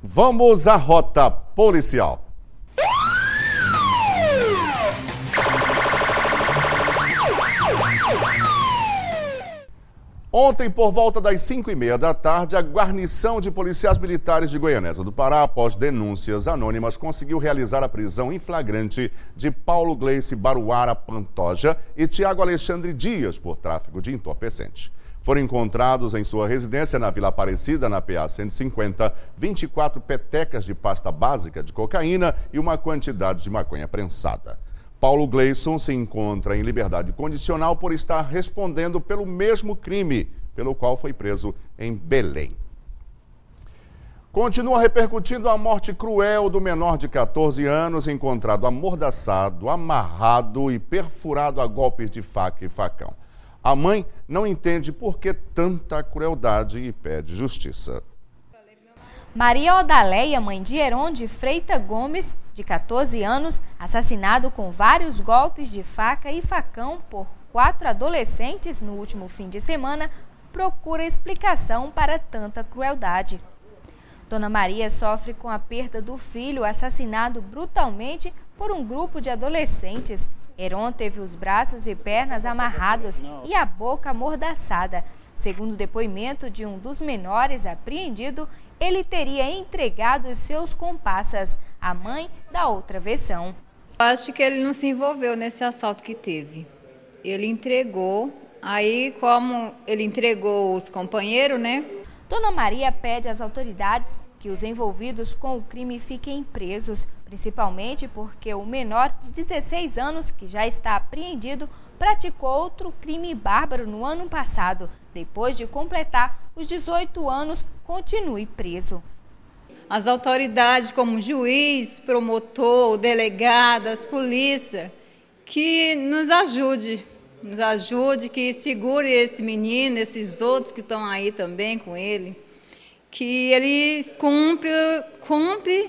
Vamos à rota policial. Ontem, por volta das 5h30 da tarde, a guarnição de policiais militares de Goianésia do Pará, após denúncias anônimas, conseguiu realizar a prisão em flagrante de Paulo Gleice Baruara Pantoja e Tiago Alexandre Dias por tráfico de entorpecente. Foram encontrados em sua residência na Vila Aparecida, na PA 150, 24 petecas de pasta básica de cocaína e uma quantidade de maconha prensada. Paulo Gleison se encontra em liberdade condicional por estar respondendo pelo mesmo crime pelo qual foi preso em Belém. Continua repercutindo a morte cruel do menor de 14 anos, encontrado amordaçado, amarrado e perfurado a golpes de faca e facão. A mãe não entende por que tanta crueldade e pede justiça. Maria Odaleia, mãe de Heron de Freitas Gomes, de 14 anos, assassinado com vários golpes de faca e facão por 4 adolescentes no último fim de semana, procura explicação para tanta crueldade. Dona Maria sofre com a perda do filho assassinado brutalmente por um grupo de adolescentes. Heron teve os braços e pernas amarrados e a boca amordaçada. Segundo o depoimento de um dos menores apreendido, ele teria entregado os seus comparsas. A mãe da outra versão. Acho que ele não se envolveu nesse assalto que teve. Ele entregou, aí como ele entregou os companheiros, né? Dona Maria pede às autoridades que os envolvidos com o crime fiquem presos, principalmente porque o menor de 16 anos, que já está apreendido, praticou outro crime bárbaro no ano passado. Depois de completar os 18 anos, continue preso. As autoridades como juiz, promotor, delegadas, polícia, que nos ajude, que segure esse menino, esses outros que estão aí também com ele, que eles cumpre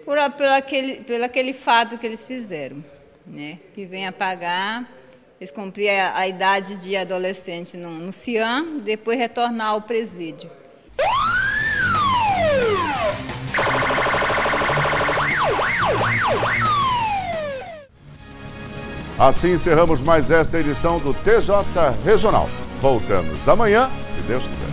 por aquele fato que eles fizeram, né? Que venha pagar, eles cumprir a idade de adolescente no CIAM, depois retornar ao presídio. Assim encerramos mais esta edição do TJ Regional. Voltamos amanhã, se Deus quiser.